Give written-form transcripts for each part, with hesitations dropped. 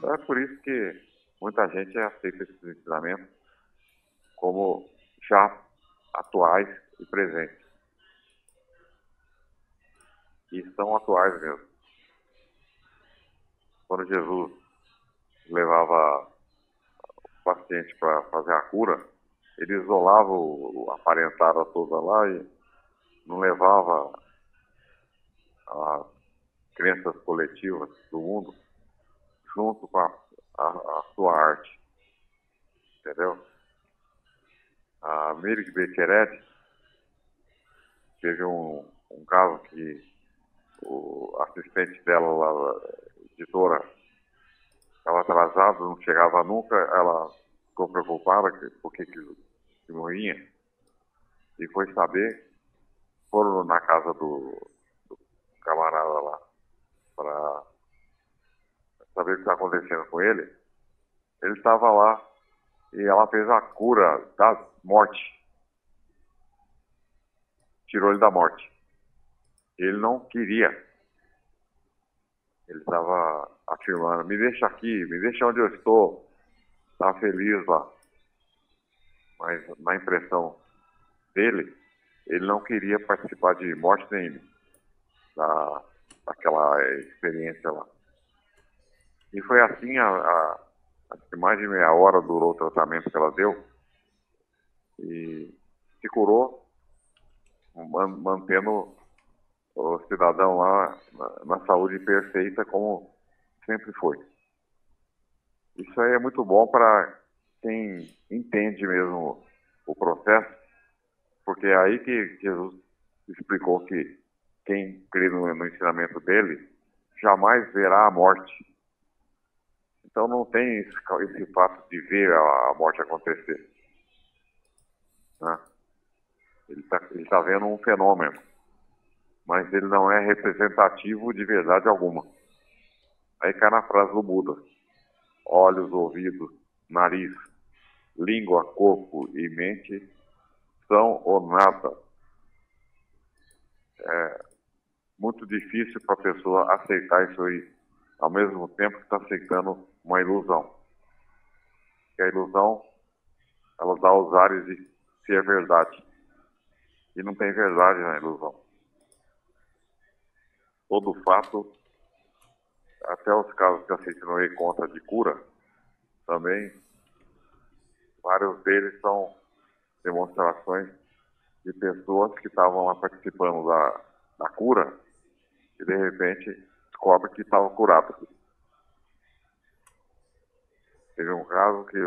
É por isso que muita gente aceita esses ensinamentos como já atuais e presentes. E são atuais mesmo. Quando Jesus levava o paciente para fazer a cura, ele isolava a parentada toda lá e não levava as crenças coletivas do mundo junto com a sua arte, entendeu? A Miri Becheretti teve um caso que o assistente dela lá, editora, estava atrasado, não chegava nunca, ela ficou preocupada porque que morria, e foi saber, foram na casa do camarada lá para saber o que está acontecendo com ele. Ele estava lá e ela fez a cura da morte, tirou ele da morte. Ele não queria, ele estava afirmando, me deixa aqui, me deixa onde eu estou, está feliz lá. Mas na impressão dele, ele não queria participar de morte nenhuma, daquela experiência lá. E foi assim, acho que mais de meia hora durou o tratamento que ela deu, e se curou, mantendo o cidadão lá na saúde perfeita como sempre foi. Isso aí é muito bom para quem entende mesmo o processo, porque é aí que Jesus explicou que quem crê no ensinamento dele jamais verá a morte. Então não tem esse fato de ver a morte acontecer, né? Ele tá vendo um fenômeno, mas ele não é representativo de verdade alguma. Aí cai na frase do Buda: olhos, ouvidos, nariz, língua, corpo e mente são ou nada. É muito difícil para a pessoa aceitar isso aí, ao mesmo tempo que está aceitando uma ilusão. Que a ilusão, ela dá os ares de ser verdade. E não tem verdade na ilusão. Todo fato, até os casos que a Cicinoi conta de cura, também, vários deles são demonstrações de pessoas que estavam lá participando da cura e de repente descobre que estavam curados. Teve um caso que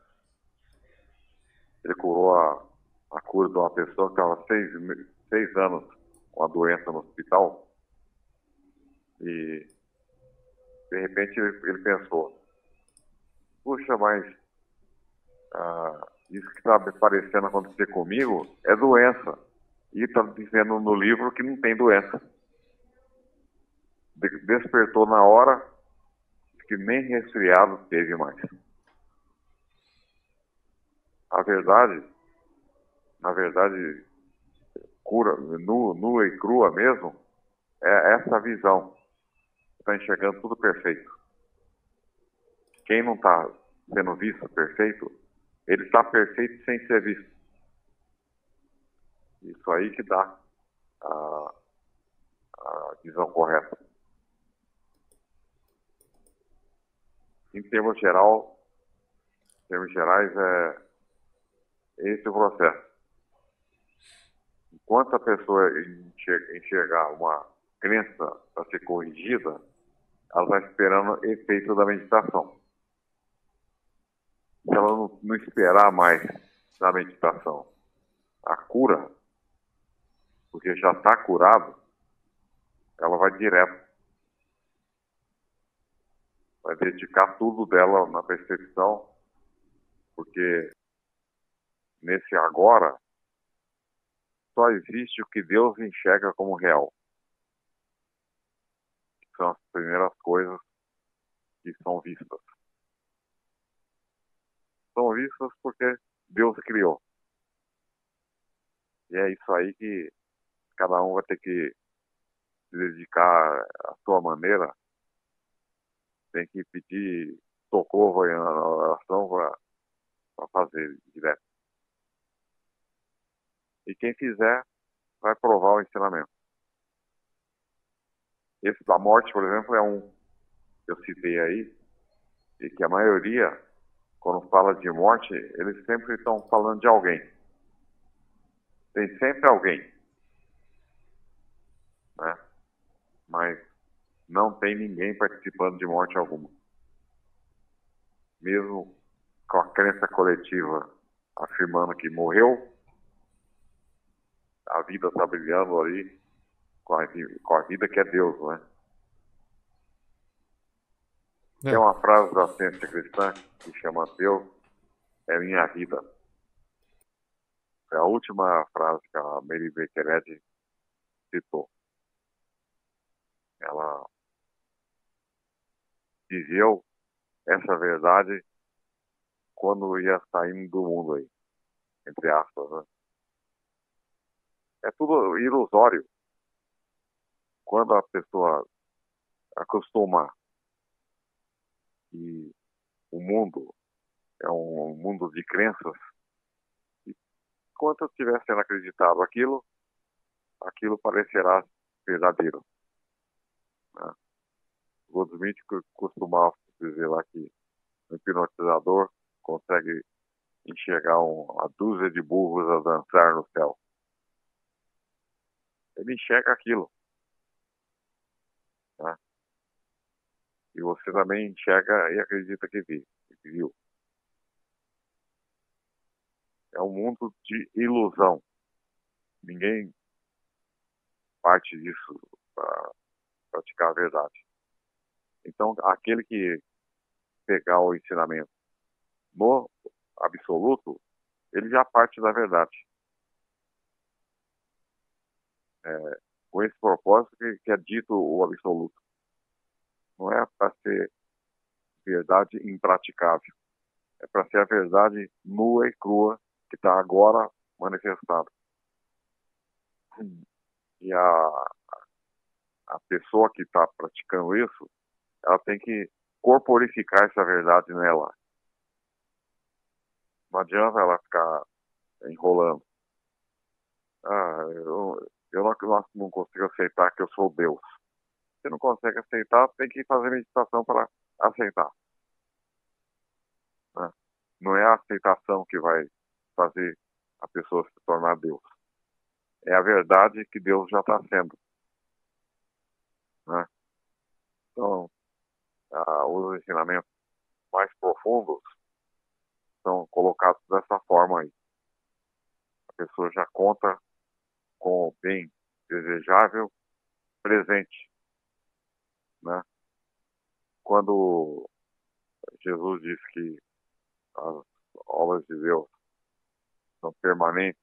ele curou a cura de uma pessoa que estava 6 anos com a doença no hospital e de repente ele pensou, puxa, mas isso que está parecendo acontecer comigo é doença. E está dizendo no livro que não tem doença. Despertou na hora que nem resfriado teve mais. Na verdade, cura, nua e crua mesmo, é essa visão. Está enxergando tudo perfeito. Quem não está sendo visto perfeito, ele está perfeito sem ser visto. Isso aí que dá a visão correta. Em termos gerais, é esse o processo. Enquanto a pessoa enxergar uma crença para ser corrigida, ela está esperando o efeito da meditação. Se ela não esperar mais da meditação a cura, porque já está curado, ela vai direto. Vai dedicar tudo dela na percepção, porque nesse agora só existe o que Deus enxerga como real. São as primeiras coisas que são vistas. São vistas porque Deus criou. E é isso aí que cada um vai ter que se dedicar à sua maneira. Tem que pedir pronto-socorro aí na oração para fazer direto. E quem fizer vai provar o ensinamento. Esse da morte, por exemplo, é um que eu citei aí, e que a maioria, quando fala de morte, eles sempre estão falando de alguém. Tem sempre alguém, né? Mas não tem ninguém participando de morte alguma. Mesmo com a crença coletiva afirmando que morreu, a vida está brilhando ali com a vida que é Deus, né? Tem uma frase da ciência cristã que chama Deus é minha vida. É a última frase que a Mary Baker Eddy citou. Ela viveu essa verdade quando ia saindo do mundo aí, entre aspas, né? É tudo ilusório. Quando a pessoa acostuma que o mundo é um mundo de crenças, e enquanto eu estiver sendo acreditado aquilo parecerá verdadeiro, né? O Goldsmith costumava dizer lá que o hipnotizador consegue enxergar uma dúzia de burros a dançar no céu. Ele enxerga aquilo, né? E você também enxerga e acredita que viu. É um mundo de ilusão. Ninguém parte disso para praticar a verdade. Então, aquele que pegar o ensinamento no absoluto, ele já parte da verdade. Com esse propósito que é dito o absoluto. Não é para ser verdade impraticável. É para ser a verdade nua e crua que está agora manifestada. E a pessoa que está praticando isso, ela tem que corporificar essa verdade nela. Não adianta ela ficar enrolando. Eu não consigo aceitar que eu sou Deus. Se não consegue aceitar, tem que fazer meditação para aceitar, né? Não é a aceitação que vai fazer a pessoa se tornar Deus. É a verdade que Deus já está sendo, né? Então, os ensinamentos mais profundos são colocados dessa forma aí. A pessoa já conta com o bem desejável presente, né? Quando Jesus diz que as obras de Deus são permanentes,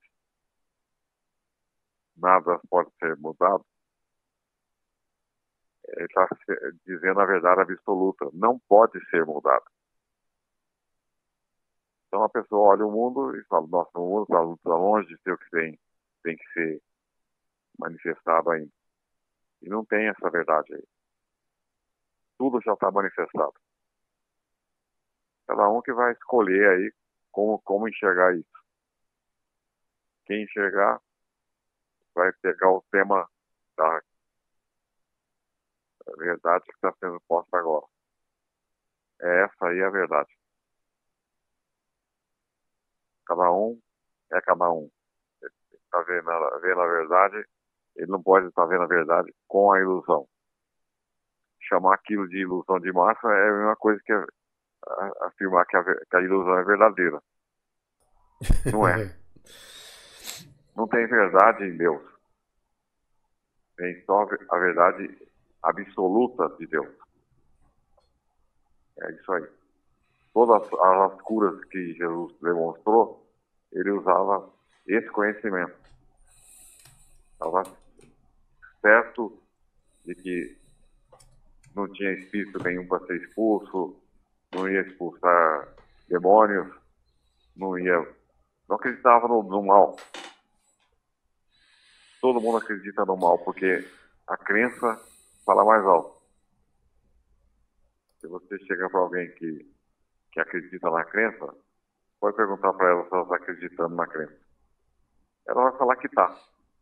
nada pode ser mudado, ele está dizendo a verdade absoluta, não pode ser mudado. Então a pessoa olha o mundo e fala, nossa, o mundo está longe de ser o que tem que ser manifestado ainda. E não tem essa verdade aí. Tudo já está manifestado. Cada um que vai escolher aí como enxergar isso. Quem enxergar vai pegar o tema da verdade que está sendo posta agora. É essa aí a verdade. Cada um é cada um. Ele está vendo a verdade, ele não pode estar vendo a verdade com a ilusão. Chamar aquilo de ilusão de massa é a mesma coisa que afirmar que a ilusão é verdadeira. Não é. Não tem verdade em Deus. Tem só a verdade absoluta de Deus. É isso aí. Todas as curas que Jesus demonstrou, ele usava esse conhecimento. Estava certo de que não tinha espírito nenhum para ser expulso, não ia expulsar demônios, não acreditava no mal. Todo mundo acredita no mal, porque a crença fala mais alto. Se você chega para alguém que que acredita na crença, pode perguntar para ela se ela está acreditando na crença. Ela vai falar que está.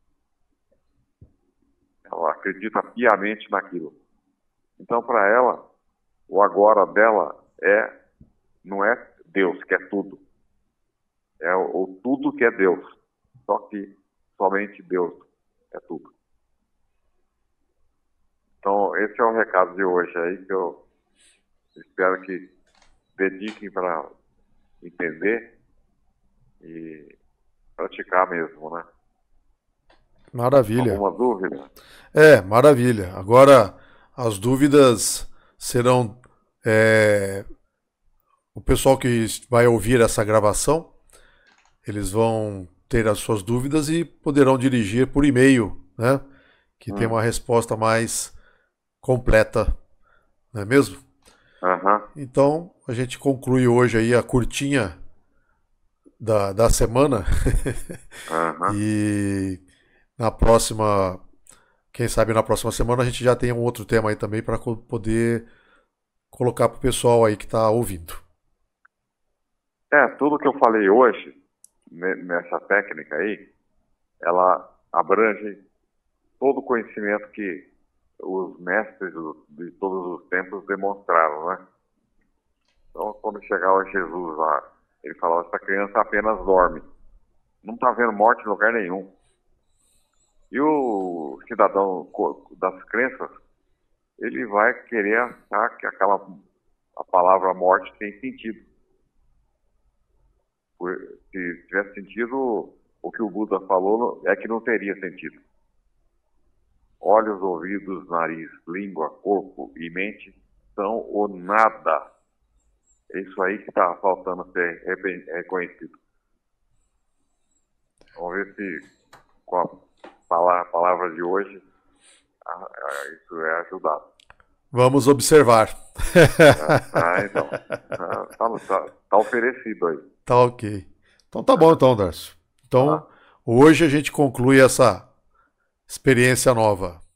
Ela acredita piamente naquilo. Então, para ela, o agora dela não é Deus, que é tudo. É o tudo que é Deus. Só que somente Deus é tudo. Então, esse é o recado de hoje aí, que eu espero que dediquem para entender e praticar mesmo, né? Maravilha. Alguma dúvida? Maravilha. Agora, as dúvidas serão. é, o pessoal que vai ouvir essa gravação, eles vão ter as suas dúvidas e poderão dirigir por e-mail, né? Que tem uma resposta mais completa, não é mesmo? Aham. Então, a gente conclui hoje aí a curtinha da semana. Aham. E na próxima, quem sabe na próxima semana a gente já tem um outro tema aí também para poder colocar para o pessoal aí que está ouvindo. Tudo que eu falei hoje, nessa técnica aí, ela abrange todo o conhecimento que os mestres de todos os tempos demonstraram, né? Então, quando chegava Jesus lá, ele falava, essa criança apenas dorme. Não está vendo morte em lugar nenhum. E o cidadão das crenças, ele vai querer achar que a palavra morte tem sentido. Se tivesse sentido, o que o Buda falou é que não teria sentido. Olhos, ouvidos, nariz, língua, corpo e mente são o nada. É isso aí que está faltando ser reconhecido. Vamos ver se com a palavra de hoje isso é ajudado. Vamos observar. Então. Tá oferecido aí. Tá ok. Então tá bom então, Darcio. Então, hoje a gente conclui essa experiência nova.